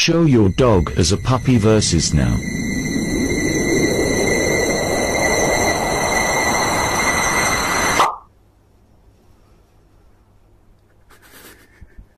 show your dog as a puppy versus now.